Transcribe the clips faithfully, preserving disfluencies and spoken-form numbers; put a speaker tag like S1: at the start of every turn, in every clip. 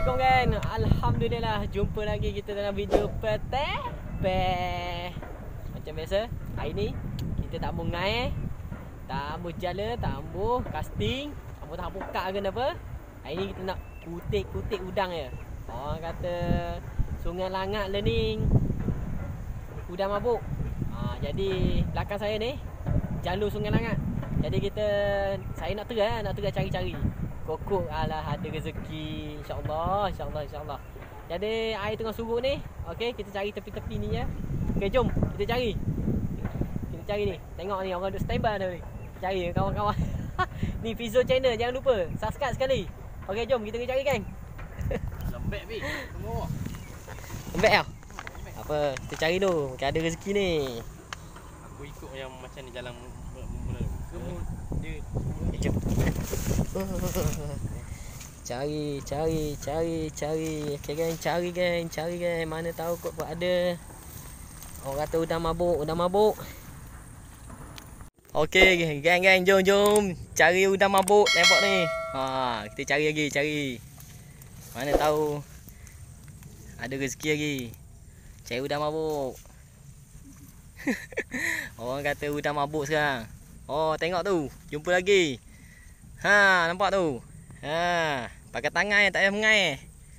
S1: Assalamualaikum kan. Alhamdulillah jumpa lagi kita dalam video peteh pe. Macam biasa, hari ni kita tak ambil ngaih, tak ambil jala, tak ambil casting, ambil tak buka ke apa. Hari ni kita nak kutik-kutik udang je. Orang kata Sungai Langat learning udang mabuk. Ha, jadi belakang saya ni jalur Sungai Langat. Jadi kita saya nak try nak try cari-cari. Kokok alah ada rezeki, insya-Allah, insya-Allah, insya-Allah. Jadi air tengah surut ni. Okey, kita cari tepi-tepi ni ya. Okey, jom kita cari. Kita cari ni. Tengok ni orang duk standby dah ni. Cari kawan-kawan. Ni Fizo channel, jangan lupa subscribe sekali. Okey, jom kita pergi cari geng.
S2: Lembek pi. Tunggu.
S1: Lembek ah. Apa? Kita cari dulu. Mungkin ada rezeki ni.
S2: Aku ikut yang macam ni jalan mula. Semua dia
S1: Jom. Cari, cari, cari, cari. Okay geng, cari geng, cari geng. Mana tahu kot ada. Orang kata udang mabuk, udang mabuk. Okey geng, geng, geng, jom, jom. Cari udang mabuk nampak ni. Ha, kita cari lagi, cari. Mana tahu ada rezeki lagi. Cari udang mabuk. Orang kata udang mabuk sekarang. Oh, tengok tu. Jumpa lagi. Ha, nampak tu. Ha, pakai tangan tak payah mengai.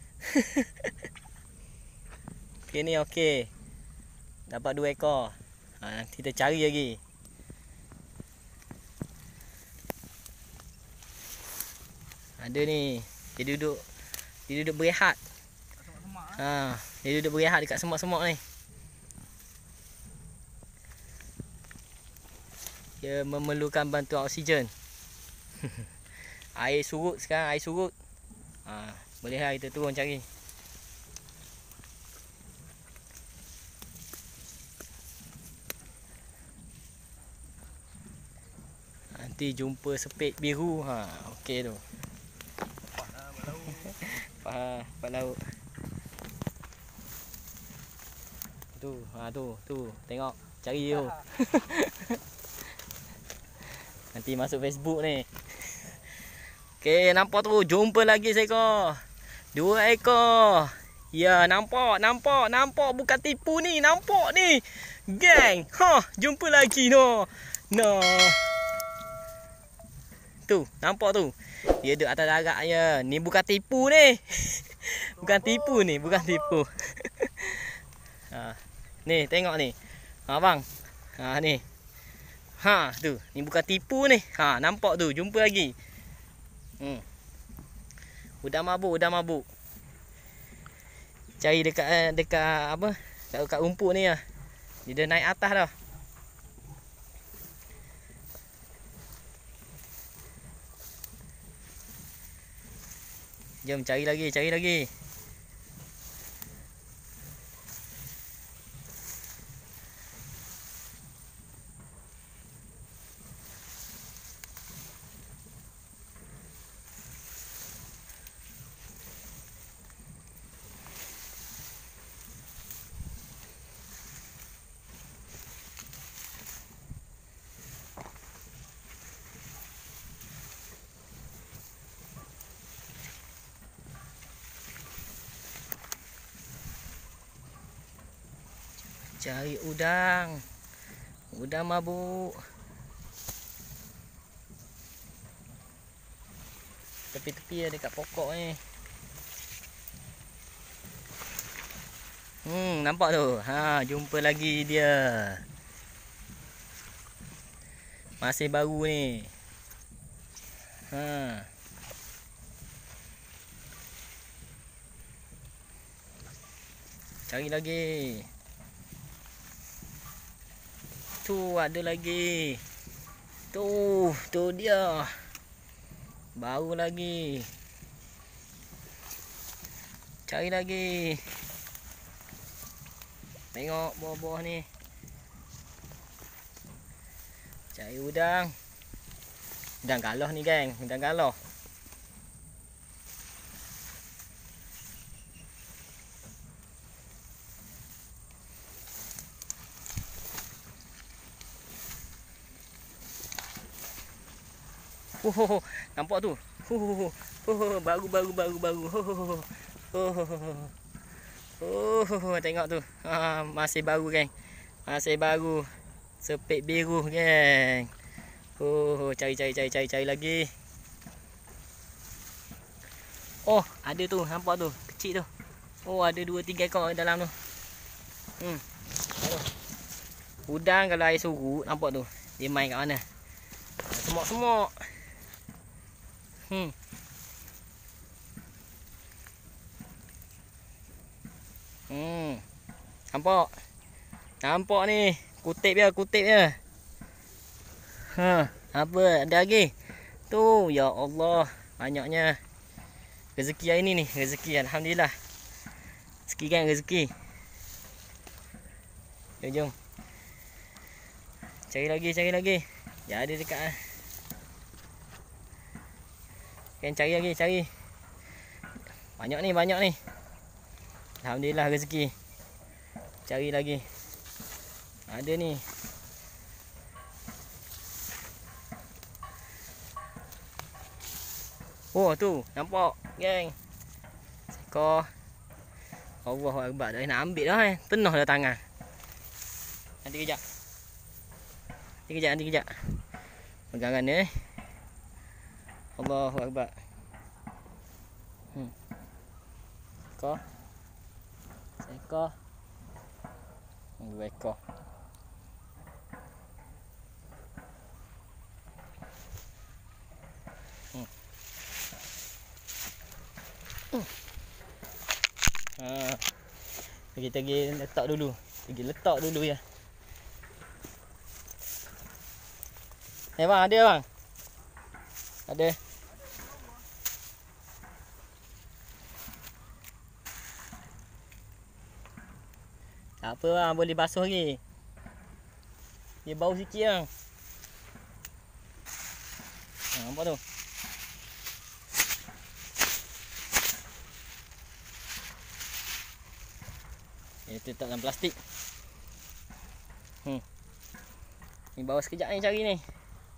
S1: Okey ni okey. Dapat dua ekor. Ha, nanti kita cari lagi. Ada ni. Dia duduk dia duduk berehat. Ha, dia duduk berehat dekat semak-semak ni. Dia memerlukan bantuan oksigen. Air surut sekarang, air surut. Ha, boleh lah kita turun cari. Nanti jumpa sepit biru. Ha, okey tu. Faham, pak laut. Tu, ha tu, tu. Tengok, cari tu. Nanti masuk Facebook ni. Okey, nampak tu. Jumpa lagi seekor. Dua ekor. Ya, nampak, nampak, nampak. Bukan tipu ni, nampak ni. Geng. Ha, jumpa lagi no. No. Tu, nampak tu. Dia duduk atas darat je. Ni bukan tipu ni. Bukan tipu ni, bukan tipu. Ha, ni, tengok ni. Ha, bang. Ha, ni. Ha, tu. Ni bukan tipu ni. Ha, nampak tu. Jumpa lagi. Hmm. Udang mabuk, udang mabuk. Cari dekat dekat apa? Dekat, dekat rumput ni lah. Dia dah naik atas dah. Jom cari lagi, cari lagi. Cari udang. Udang mabuk. Tepi-tepi dekat pokok ni. Hmm, nampak tu. Ha, jumpa lagi dia. Masih baru ni. Ha. Cari lagi. Tu ada lagi. Tu, tu dia. Baru lagi. Cari lagi. Tengok bawah-bawah ni. Cari udang. Udang galoh ni geng, udang galoh. Oh, oh, oh. Nampak tu. Oh, oh, oh. Oh, baru baru baru baru. Oh, oh, oh. Oh, oh, oh, tengok tu. Ha, masih baru geng. Masih baru. Sepik biru geng. Oh, cari cari cari cari cari lagi. Oh, ada tu, nampak tu, kecil tu. Oh, ada dua tiga ekor dalam tu. Hmm. Udang kalau air surut, nampak tu. Dia main kat mana? Semok-semok. Hmm. Hmm. Nampak? Nampak ni. Kutip dia, kutip dia. Ha, apa? Ada lagi? Tu, ya Allah, banyaknya. Rezeki hari ni ni, rezeki alhamdulillah. Rezeki kan rezeki. Jom jom. Cari lagi, cari lagi. Ya ada dekat ah. Kan cari lagi, cari. Banyak ni, banyak ni. Alhamdulillah rezeki. Cari lagi. Ada ni. Oh tu, nampak geng. Seekor. Allahu akbar, dah nak ambil dah eh. Penuh dah tangan. Nanti kejap. Nanti kejap, nanti kejap. Pegangan ni eh. Allahu akbar. Hmm. Seekor. Seekor. Dua ekor. Hmm. Hmm. Ha. Kita pergi letak dulu. Pergi letak dulu ya. Eh bang, ada bang? Ada. Tak apa bang, boleh basuh lagi. Dia bau sikit bang. Ha, nampak tu. Dia letak dalam plastik. Hmm. Ni bawa sekejap ni cari ni.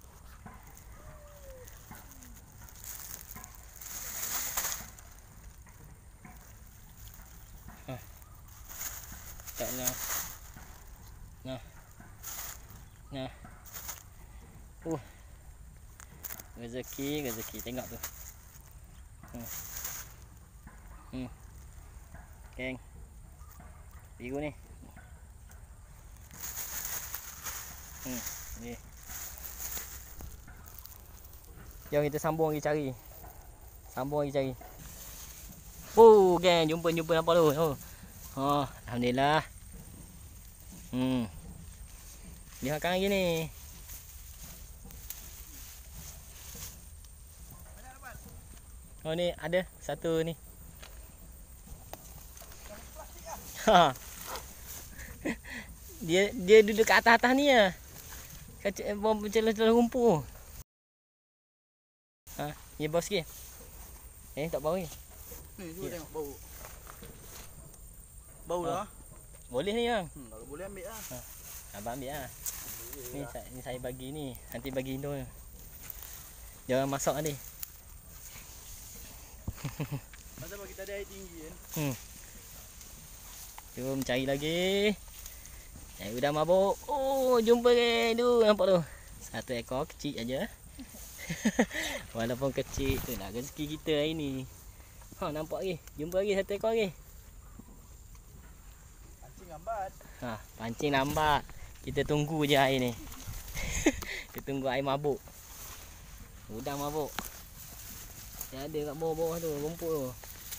S1: Ha. Tak nah. Nah. Nah. Uh. Rezeki, rezeki. Tengok tu. Hmm. Hmm. Geng. Biru ni. Hmm, ni. Jom kita sambung lagi cari. Sambung lagi cari. Oh, geng, jumpa jumpa nampak tu. Oh. Oh, alhamdulillah. Hmm. Lihat kan lagi ni. Oh ni ada satu ni. Ha. Dia dia duduk kat atas-atas ni ah. Kacau bom celah-celah rumput. Ha, dia bau sikit. Eh, tak bau ni.
S3: Ni cuba tengok bau. Bau dah.
S1: Boleh ni bang.
S3: Hmm, kalau boleh ambil lah.
S1: Ha. Abang ambil ah. Ni saya ni saya bagi ni, nanti bagi Indo. Jangan masak tadi.
S3: Masa bagi kita ada air tinggi kan.
S1: Hmm. Jom cari lagi. Cari udang mabuk. Oh, jumpa ke tu, nampak tu. Satu ekor kecil aja. Walaupun kecil, itulah rezeki kita hari ni. Ha, nampak lagi. Jumpa lagi satu ekor lagi.
S3: Pancing lambat.
S1: Ha, pancing lambat. Kita tunggu je air ni. Kita tunggu air mabuk. Udang mabuk. Dia ada kat bawah-bawah tu, rumput tu.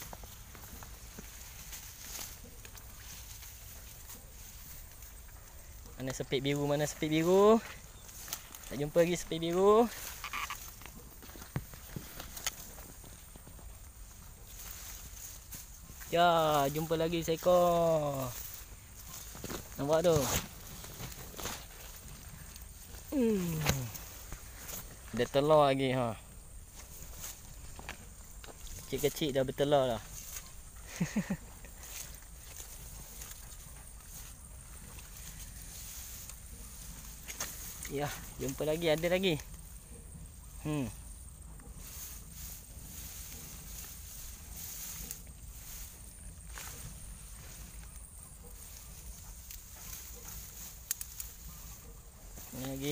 S1: Mana sepik biru, mana sepik biru. Tak jumpa lagi sepik biru. Ya, jumpa lagi seekor. Nampak tu. Hmm. Ada telur lagi ha. Kecil-kecil dah bertelur dah. Ya, jumpa lagi, ada lagi. Hmm. Ni lagi.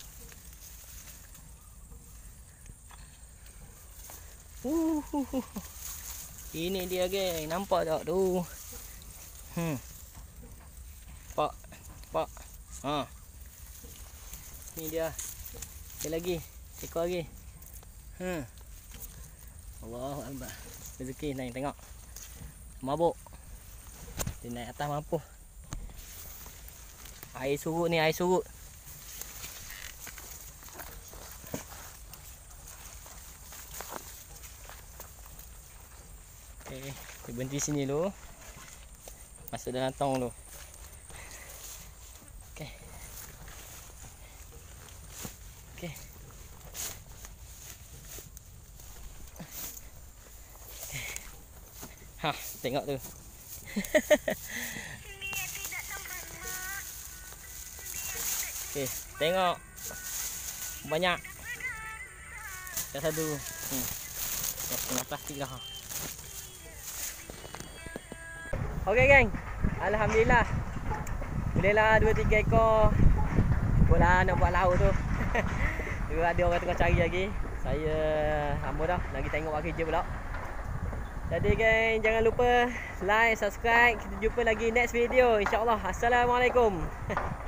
S1: Uh, uh, uh. Ini dia geng, nampak tak tu? Hmm. Pak, pak. Ha. Ni dia. Sekali lagi, ekor lagi. Hmm. Allahu Akbar. Rezeki naik tengok. Mabuk. Dia naik atas mampu. Air surut ni, air surut. Okey, kita berhenti sini dulu. Masuk dalam tong dulu. Okey. Okey. Ha, tengok tu. Okey, tengok. Banyak. Dah satu. Hmm. Dah setengah plastik dah. Okey geng. Alhamdulillah. Bolehlah dua tiga ekor. Cukuplah nak buat laut tu. Tu ada orang tengah cari lagi. Saya lama dah lagi tengok buat kerja pula. Jadi geng, jangan lupa like, subscribe. Kita jumpa lagi next video insya-Allah. Assalamualaikum.